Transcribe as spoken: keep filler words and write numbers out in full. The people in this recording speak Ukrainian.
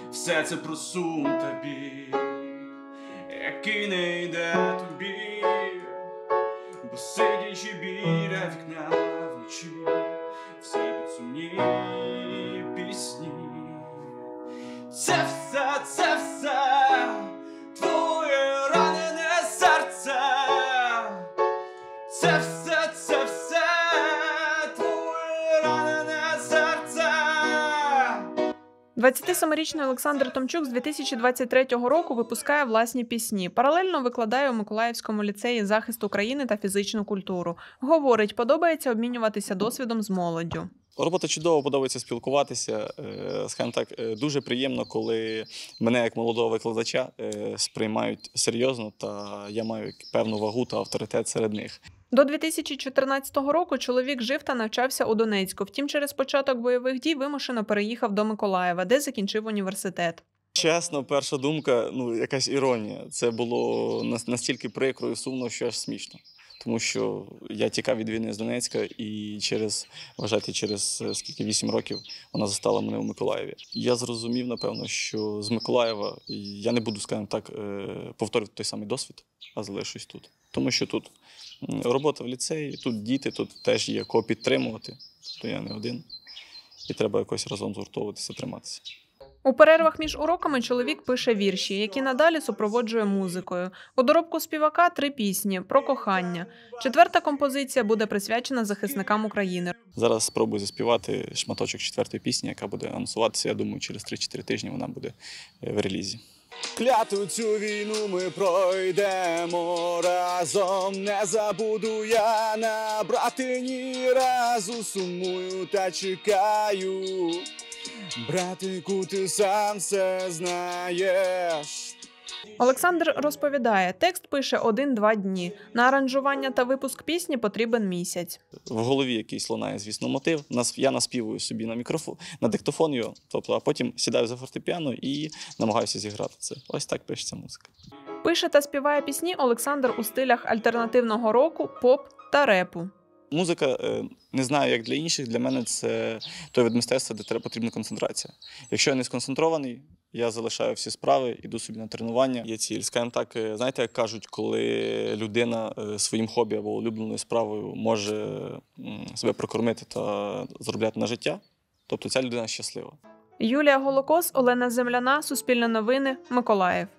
все це про сум та біль, який не йде тобі, бо сидячи біля вікна вночі, все під сумні пісні. Це все, це все твоє ранене серце. Це все, це все твоє ранене серце. двадцятисемирічний Олександр Томчук з дві тисячі двадцять третього року випускає власні пісні. Паралельно викладає у Миколаївському ліцеї захист України та фізичну культуру. Говорить, подобається обмінюватися досвідом з молоддю. Робота чудово, подобається спілкуватися. Скажімо так, дуже приємно, коли мене як молодого викладача сприймають серйозно, та я маю певну вагу та авторитет серед них. До дві тисячі чотирнадцятого року чоловік жив та навчався у Донецьку. Втім, через початок бойових дій вимушено переїхав до Миколаєва, де закінчив університет. Чесно, перша думка, ну, якась іронія. Це було настільки прикро і сумно, що аж смішно. Тому що я тікав від війни з Донецька і через, вважайте, через скільки, вісім років вона застала мене у Миколаєві. Я зрозумів, напевно, що з Миколаєва я не буду, скажімо так, повторювати той самий досвід, а залишусь тут. Тому що тут робота в ліцеї, тут діти, тут теж є кого підтримувати, то я не один. І треба якось разом згуртовуватися, триматися. У перервах між уроками чоловік пише вірші, які надалі супроводжує музикою. У доробку співака три пісні про кохання. Четверта композиція буде присвячена захисникам України. Зараз спробую заспівати шматочок четвертої пісні, яка буде анонсуватися, я думаю, через три-чотири тижні вона буде в релізі. Кляту цю війну ми пройдемо разом, не забуду я набрати ні разу, сумую та чекаю. Братику, ти сам все знаєш. Олександр розповідає, текст пише один-два дні. На аранжування та випуск пісні потрібен місяць. В голові якийсь лунає, звісно, мотив. Я наспівую собі на мікрофон, на диктофон його, тобто, а потім сідаю за фортепіано і намагаюся зіграти це. Ось так пишеться музика. Пише та співає пісні Олександр у стилях альтернативного року, поп та репу. Музика, не знаю, як для інших, для мене це той вид мистецтва, де треба потрібна концентрація. Якщо я не сконцентрований, я залишаю всі справи, іду собі на тренування. Є ціль. Скажімо так, знаєте, як кажуть, коли людина своїм хобі або улюбленою справою може себе прокормити та заробляти на життя, тобто ця людина щаслива. Юлія Голокос, Олена Земляна, Суспільне новини, Миколаїв.